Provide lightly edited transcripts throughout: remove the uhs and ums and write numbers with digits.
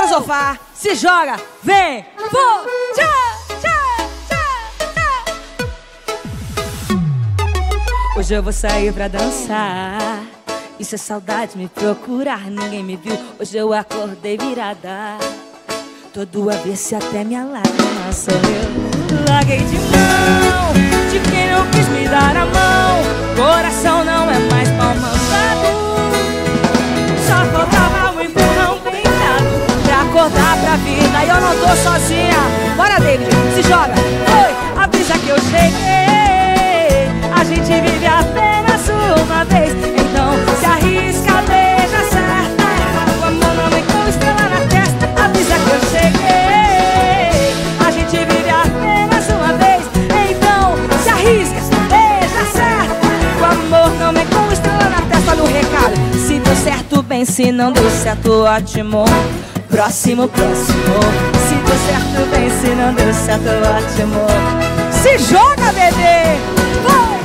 sofá, se joga, vem, vou, tchau, tchau, tchau, tchau. Hoje eu vou sair pra dançar. Isso é saudade me procurar, ninguém me viu. Hoje eu acordei virada, todo avesso até minha lágrima sou eu. Larguei de mão de quem não quis me dar a mão. Coração não é mais pau mandado. Só faltava um empurrão bem dado pra acordar pra vida. E eu não tô sozinha. Bora, David, se joga. Oi, avisa que eu cheguei. A gente vive apenas uma vez. Então se arrisca, beija certa. O amor não vem com estrela na testa. Avisa que eu cheguei. A gente vive apenas uma vez. Então se arrisca, beija certa. O amor não vem com estrela na testa. Olha o recado. Se deu certo, bem, se não deu certo, ótimo. Próximo, próximo. Se deu certo, bem, se não deu certo, ótimo. Se joga, bebê! Vai!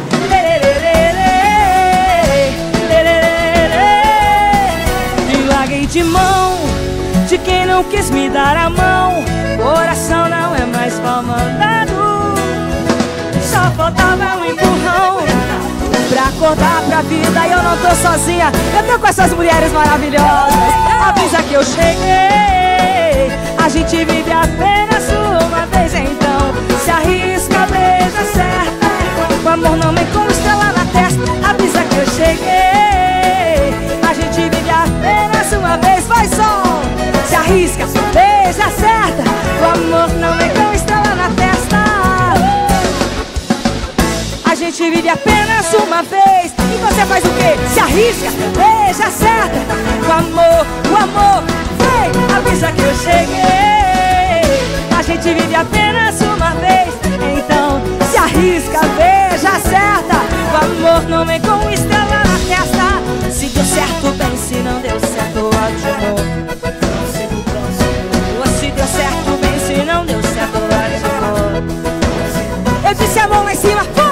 E larguei de mão de quem não quis me dar a mão. Coração não é mais pau mandado. Só faltava um empurrão pra acordar pra vida. E eu não tô sozinha, eu tô com essas mulheres maravilhosas. Avisa que eu cheguei. A gente vive apenas uma vez. Então se arrisca, beija certa. O amor não vem com estrela na testa. Avisa que eu cheguei. A gente vive apenas uma vez. Vai, sol! Se arrisca, beija certa. O amor não vem com estrela na testa. A gente vive apenas uma vez. E você faz o quê? Se arrisca, beija certa. O amor, vem, avisa que eu cheguei. A gente vive apenas uma vez. Então se arrisca, beija certa. O amor não vem com estrela na testa. Se deu certo, bem, se não deu certo, ótimo. Se deu certo, bem, se não deu certo, ótimo. Eu disse a mão lá em cima.